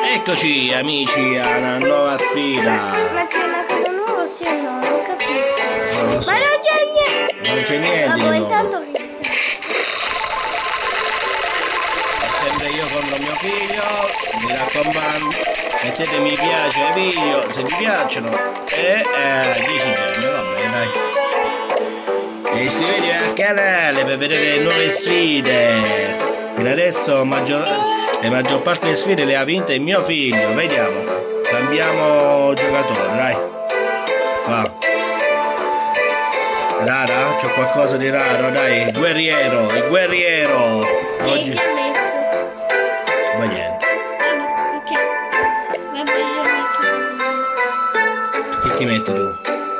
Eccoci amici a una nuova sfida. Ma c'è una cosa nuova sì o no? Non capisco. Non lo so. Ma non c'è niente. Non c'è niente di Vabbè, nuovo. intanto vi sta. È sempre io con mio figlio. Mi raccomando, mettete mi piace ai video se vi piacciono. E 10 giorni, va bene, dai. E iscrivetevi al canale per vedere nuove sfide. Fino adesso la maggior parte delle sfide le ha vinte il mio figlio. Vediamo. Cambiamo giocatore, dai. Va. Rara? C'ho qualcosa di raro, dai. Il guerriero. Oggi. Che ha messo? Ma niente. Ok. Vabbè, io metto. Che ti metti tu?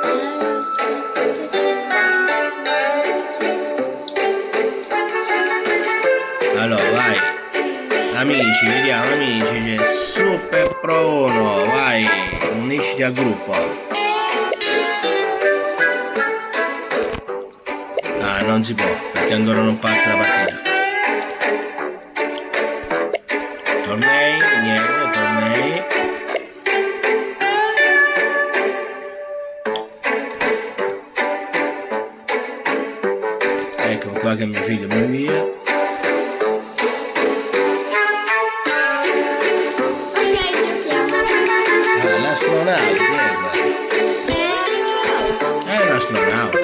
Allora, vai. Amici, vediamo, amici. C'è Super Pro 1. Vai. Unisciti al gruppo. Ah, non si può, perché ancora non parte la partita. Tornei, niente, tornei. Ecco qua che mio figlio mi invia. Ok, giochiamo. Ah, l'astronauta, è un astronauta.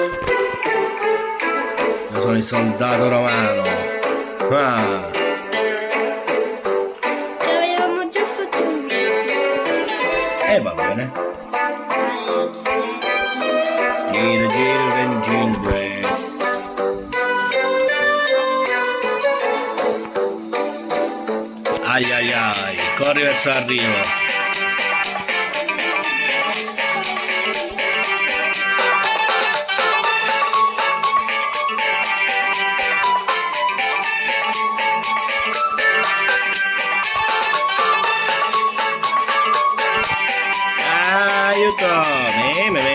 Io sono il soldato romano. Ah. Ci avevamo già fatto un video. Va bene. Gira, gira, Vengingue. Ai ai ai, corri verso l'arrivo. Aiuto, me.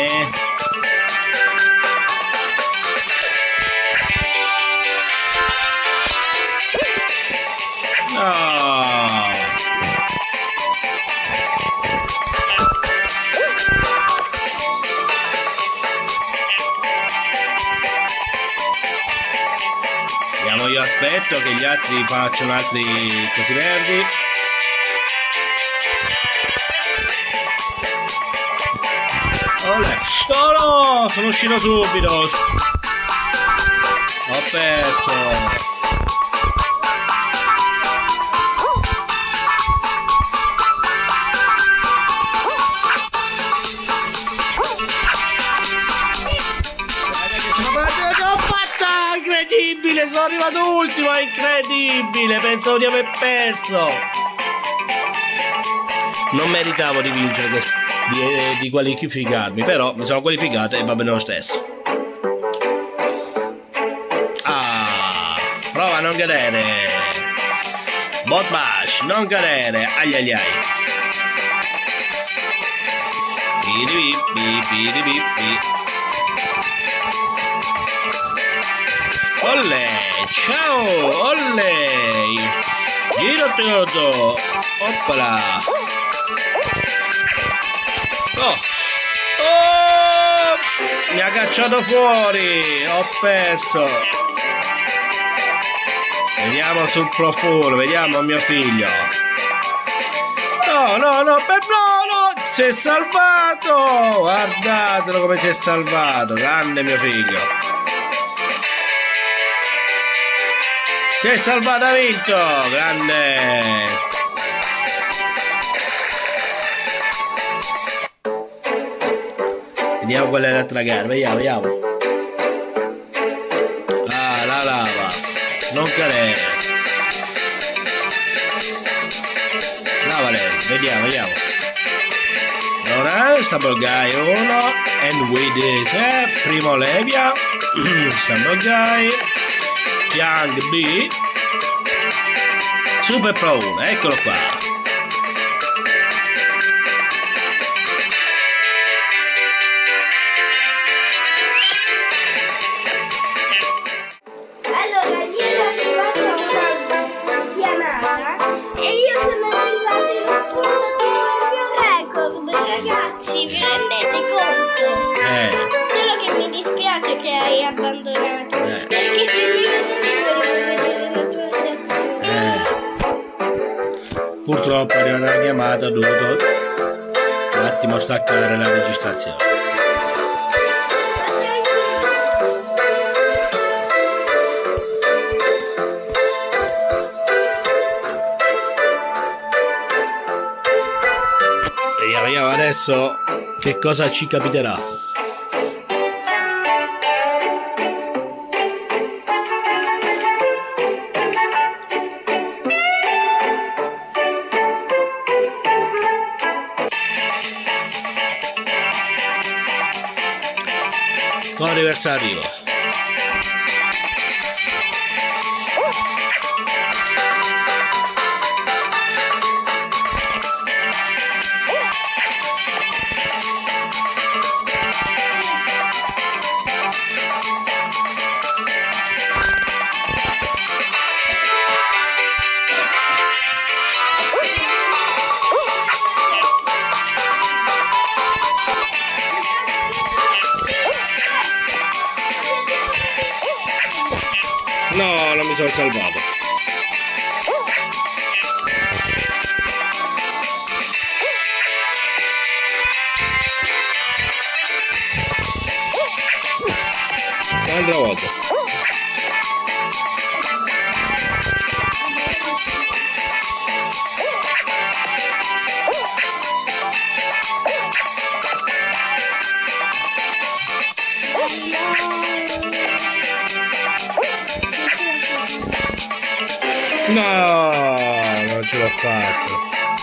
No. Vediamo, io aspetto che gli altri facciano altri cosi verdi. Olè. Oh no, sono uscito subito. Ho perso. L'ho fatta! Incredibile, sono arrivato ultimo, è incredibile, pensavo di aver perso. Non meritavo di vincere di qualificarmi, però mi sono qualificato e va bene lo stesso. Ah, prova a non cadere. Bot bash, non cadere. Ai ai ai. Piripi. Olle, ciao, olle. Giro tutto. Oppala. Oh, mi ha cacciato fuori, ho perso. Vediamo sul profumo, vediamo mio figlio. No, si è salvato. Guardatelo come si è salvato, grande mio figlio. Si è salvato, ha vinto, grande. Vediamo qual è l'altra gara, vediamo. Ah, la lava. Non cadere. Lavale, vediamo. Allora, Stumble Guy 1. And with it, primo Levia. Stumble Guy. Young B. Super Pro 1, eccolo qua. Allora, lì è arrivata una chiamata e io sono arrivato in un punto Purtroppo è arrivata la chiamata, ho dovuto un attimo staccare la registrazione. Vediamo adesso che cosa ci capiterà. Corri verso l'arrivo. No, non mi sono salvato. Un'altra volta. No, non ce l'ho fatto.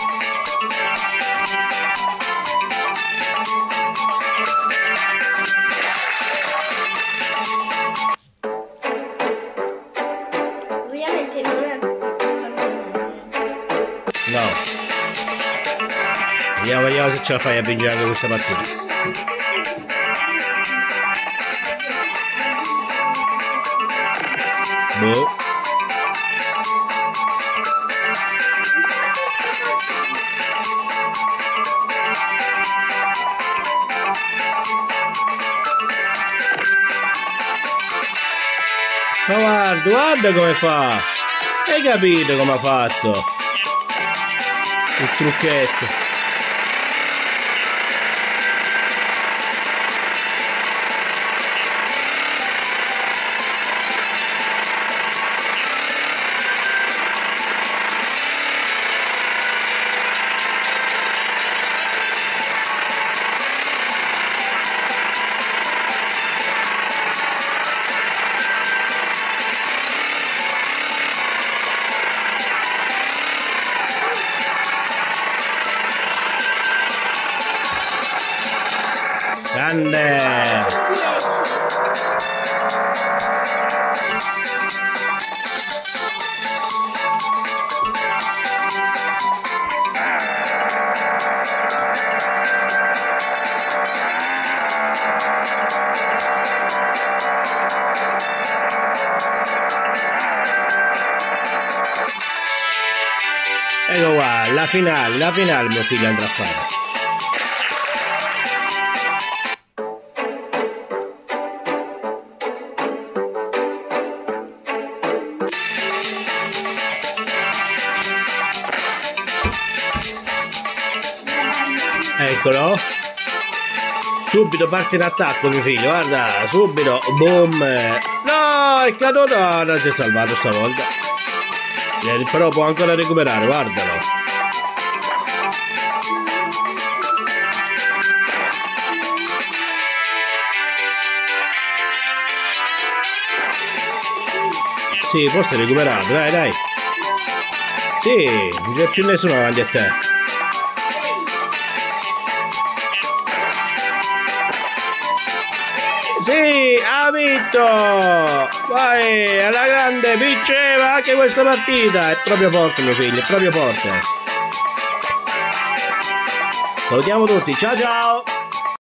Ovviamente non è. No. Vediamo se ce la fai a vincere anche questa partita. Boh. Ma guarda come fa! Hai capito come ha fatto? Il trucchetto. Grande! Ecco qua, la finale mio figlio andrà a fare. Eccolo, subito parte in attacco mio figlio, guarda, subito, boom, no, è caduto, no, non si è salvato stavolta, però può ancora recuperare, guardalo. Sì, forse è recuperato, dai. Sì, non c'è più nessuno davanti a te. Sì, ha vinto! Vai, alla grande, vinceva anche questa partita! È proprio forte mio figlio, è proprio forte! Salutiamo tutti, ciao ciao!